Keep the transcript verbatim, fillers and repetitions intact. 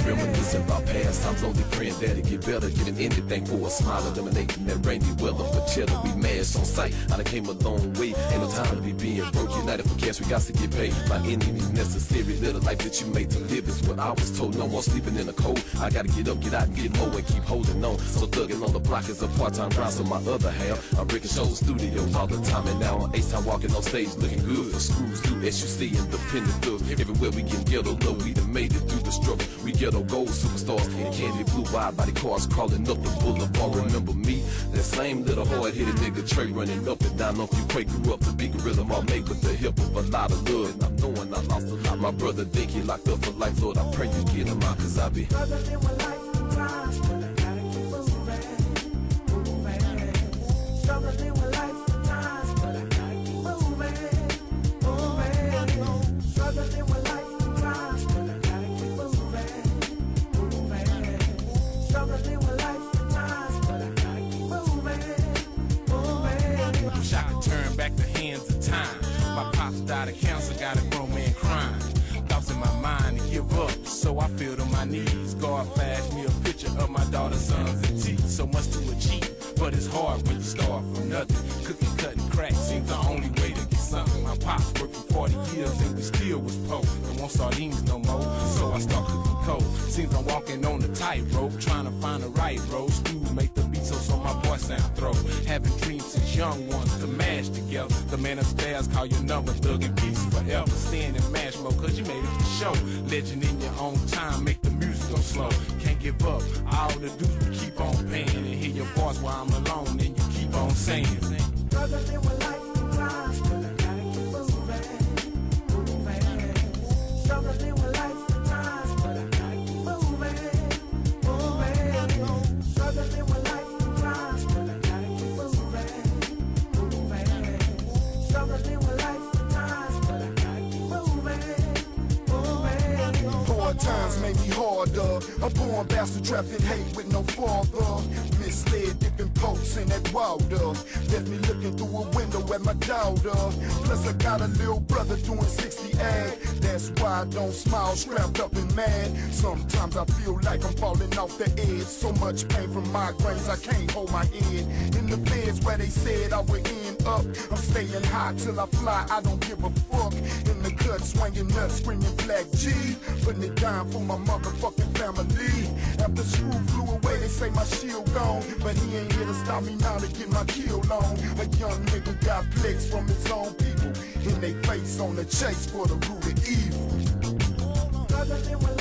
Reminiscing about past times, only praying that it get better. Getting anything for a smile, eliminating that rainy weather. For cheddar, we mash on sight. I done came a long way. Ain't no time to be being broke. United for cash, we got to get paid. By any means necessary. Little life that you made to live is what I was told. No more sleeping in the cold. I gotta get up, get out, and get more, and keep holding on. So thugging on the block is a part-time grind. So my other half, I'm breaking shows, studios all the time, and now I'm H-Time walking on stage, looking good for screws, do S U C, independent thugs. Everywhere we get ghetto love, we done made it through the struggle. We ghetto gold superstars in candy blue wide body cars crawling up the boulevard. Remember me? That same little hard-headed nigga Trey running up and down on you. Quake grew up to be gorilla, all made with the help of a lot of love. And I'm knowing I lost a lot. My brother think he locked up for life, Lord, I pray you get him out, cause I be struggling with life sometimes, but I gotta keep moving, moving. Struggling with life sometimes, but I gotta keep moving, moving. Struggling with life sometimes, but I gotta keep moving, moving. Struggling with life sometimes, but I gotta keep moving, moving. Wish I could turn back the hands of time. My pops died of cancer, got a grown man crying. Thoughts in my mind to give up, so I fell to my knees. God flashed me a picture of my daughter's sons and teeth. So much to achieve, but it's hard when you start from nothing. Cooking, cutting, crack seems the only way to get something. My pops worked for forty years and we still was poor. Don't want sardines no more, so I start cooking cold. Seems I'm walking on the tightrope, trying to find the right road. Screw make the beat so so my voice sound throw. Having dreams since young ones to mash together. The man upstairs call your number, thug and peace forever. Stand in mash mode, cause you made it for show. Legend in your own time, make the music go slow. Can't give up, all the dudes will keep on paying. And hear your voice while I'm alone, and you keep on saying struggling with life sometimes, but I gotta keep moving, moving. Struggling with life sometimes, but I gotta keep moving, moving. Struggling with life sometimes, but I gotta keep moving, moving. Struggling with life sometimes, but I gotta keep moving, moving. Hard times made me harder. A born bastard trapped in hate with no father. Misled, dipping pokes in that water. Left me looking through a window at my daughter. Plus I got a little brother doing sixty ag. That's why I don't smile, strapped up and mad. Sometimes I feel like I'm falling off the edge. So much pain from migraines, I can't hold my head. In the beds where they said I would end up, I'm staying high till I fly, I don't give a fuck. In the cut, swinging nuts, screaming Black G. Putting it down for my motherfucking family. After screw flew away, they say my shield gone, but he ain't here to stop me now to get my kill on. A young nigga got flicks from his own people, in they face on the chase for the root of evil.